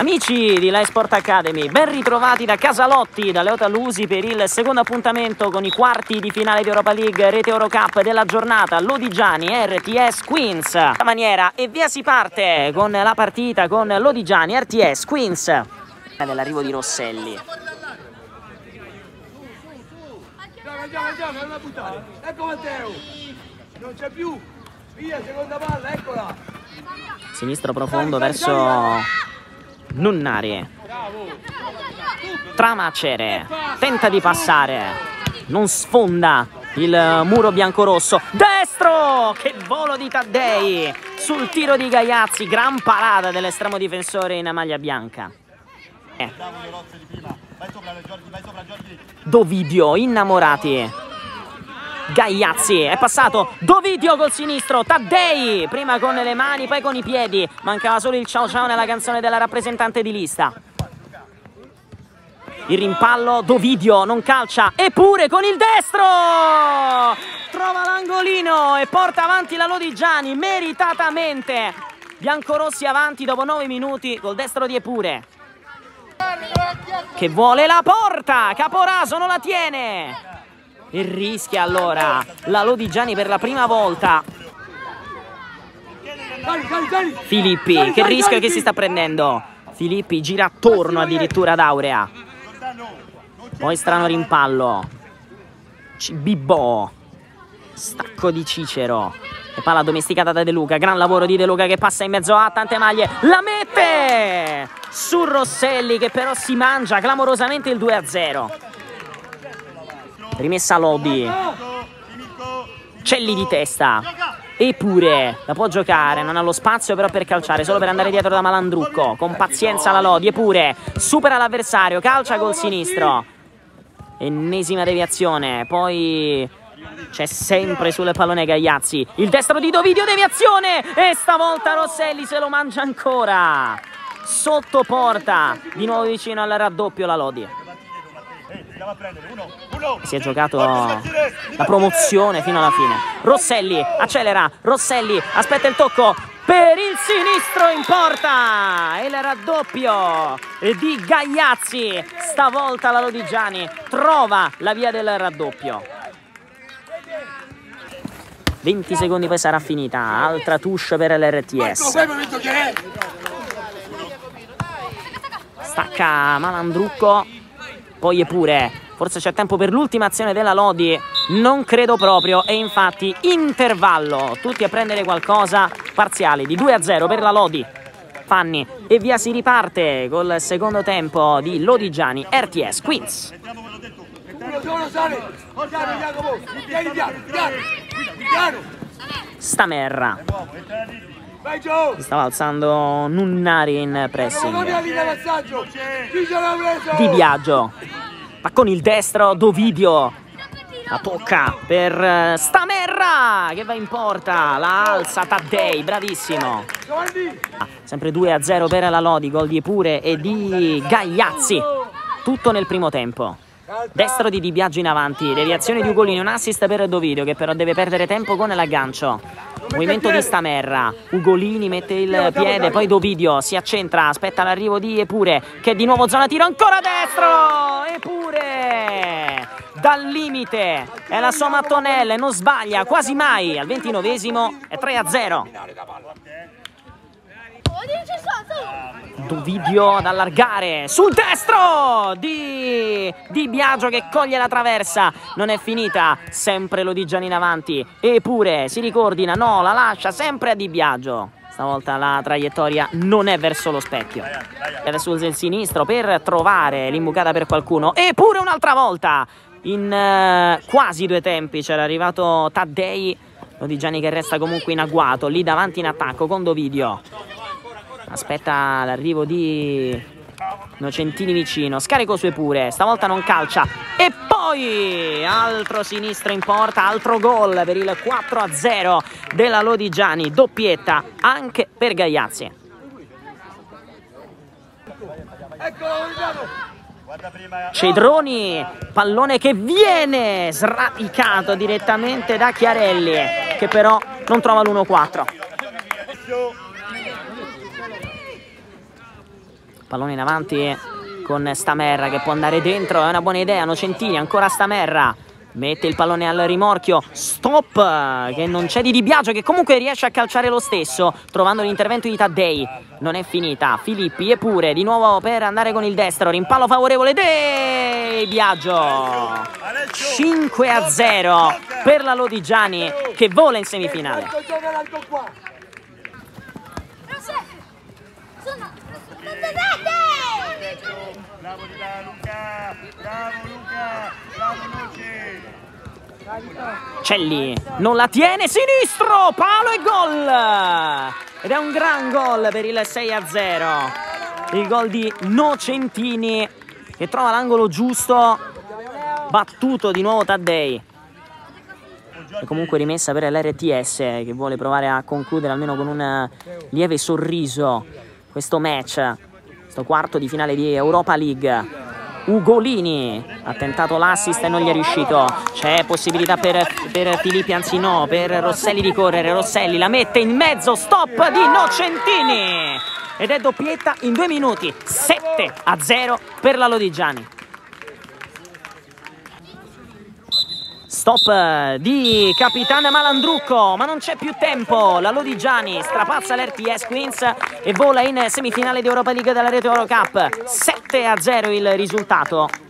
Amici di Live Sport Academy, ben ritrovati da Casalotti, da Leota Lusi per il secondo appuntamento con i quarti di finale di Europa League Rete Eurocup della giornata. Lodigiani RTS Queens. La maniera e via si parte con la partita con Lodigiani RTS Queens. Dell'arrivo di Rosselli. Andiamo, non buttare. Ecco Matteo. Non c'è più. Via, seconda palla, eccola. Sinistro profondo verso Nunnari. Tramacere tenta di passare, non sfonda il muro biancorosso. Destro, che volo di Taddei sul tiro di Gaiazzi, gran parata dell'estremo difensore in maglia bianca. Dovidio, innamorati. Gaiazzi, è passato Dovidio col sinistro, Taddei prima con le mani poi con i piedi, mancava solo il ciao ciao nella canzone della rappresentante di lista. Il rimpallo, Dovidio non calcia, eppure con il destro trova l'angolino e porta avanti la Lodigiani meritatamente. Biancorossi avanti dopo 9 minuti col destro di Epure, che vuole la porta, Caporaso non la tiene e rischia allora la Lodigiani per la prima volta. Filippi, che rischio che si sta prendendo. Filippi gira attorno addirittura ad Aurea, poi strano rimpallo, Bibbo, stacco di Cicero e palla domesticata da De Luca. Gran lavoro di De Luca che passa in mezzo a tante maglie, la mette su Rosselli che però si mangia clamorosamente il 2-0. Rimessa Lodi, Celli di testa, Epure la può giocare, non ha lo spazio però per calciare, solo per andare dietro da Malandrucco. Con pazienza la Lodi, Epure supera l'avversario, calcia col sinistro, ennesima deviazione, poi c'è sempre sul pallone Gaiazzi, il destro di Dovidio, deviazione e stavolta Rosselli se lo mangia ancora sotto porta, di nuovo vicino al raddoppio la Lodi. Si è giocato la promozione fino alla fine. Rosselli accelera, Rosselli aspetta il tocco per il sinistro in porta, il raddoppio di Gaiazzi. Stavolta la Lodigiani trova la via del raddoppio. 20 secondi poi sarà finita, altra touche per l'RTS. Stacca Malandrucco, poi Epure, forse c'è tempo per l'ultima azione della Lodi, non credo proprio, e infatti intervallo, tutti a prendere qualcosa, parziale di 2-0 per la Lodi. Fanni e via si riparte col secondo tempo di Lodigiani RTS Queens. Stamerra, si stava alzando Nunnari in pressing. Di Biagio, ma con il destro Dovidio, la tocca per Stamerra che va in porta, la alza Taddei, bravissimo. Sempre 2-0 per la Lodi, gol di Epure e di Gaiazzi, tutto nel primo tempo. Destro di Biagio in avanti, deviazione di Ugolini, un assist per Dovidio che però deve perdere tempo con l'aggancio. Movimento di Stamerra, Ugolini mette il piede, poi Dovidio si accentra, aspetta l'arrivo di Epure che di nuovo zona tiro, ancora destro, Epure dal limite, è la sua mattonella, non sbaglia quasi mai, al 29esimo è 3-0. Dovidio ad allargare sul destro di Biagio che coglie la traversa, non è finita, sempre Lodigiani in avanti, Epure si ricordina, no, la lascia sempre a Di Biagio, stavolta la traiettoria non è verso lo specchio, e adesso usa il sinistro per trovare l'imbucata per qualcuno, Epure un'altra volta, in quasi due tempi c'era arrivato Taddei, Lodigiani che resta comunque in agguato, lì davanti in attacco con Dovidio. Aspetta l'arrivo di Nocentini vicino, scarico su Epure, stavolta non calcia e poi altro sinistro in porta, altro gol per il 4-0 della Lodigiani, doppietta anche per Gaiazzi. Cedroni, pallone che viene sradicato direttamente da Chiarelli che però non trova l'1-4. Pallone in avanti con Stamerra che può andare dentro, è una buona idea. Nocentini, ancora Stamerra, mette il pallone al rimorchio. Stop, che non c'è di Biagio, che comunque riesce a calciare lo stesso, trovando l'intervento di Taddei. Non è finita, Filippi Epure di nuovo per andare con il destro, rimpallo favorevole di Biagio. 5-0 per la Lodigiani che vola in semifinale. Bravo Luca, bravo Luca, bravo Luce. Celli non la tiene, sinistro, palo e gol, ed è un gran gol per il 6-0, il gol di Nocentini che trova l'angolo giusto, battuto di nuovo Taddei, e comunque rimessa per l'RTS che vuole provare a concludere almeno con un lieve sorriso questo match, questo quarto di finale di Europa League. Ugolini ha tentato l'assist e non gli è riuscito. C'è possibilità per Filippi, anzi no, per Rosselli di correre. Rosselli la mette in mezzo, stop di Nocentini ed è doppietta in 2 minuti. 7-0 per la Lodigiani. Stop di Capitano Malandrucco, ma non c'è più tempo. La Lodigiani strapazza l'RTS Queens e vola in semifinale di Europa League della Rete Eurocup. 7-0 il risultato.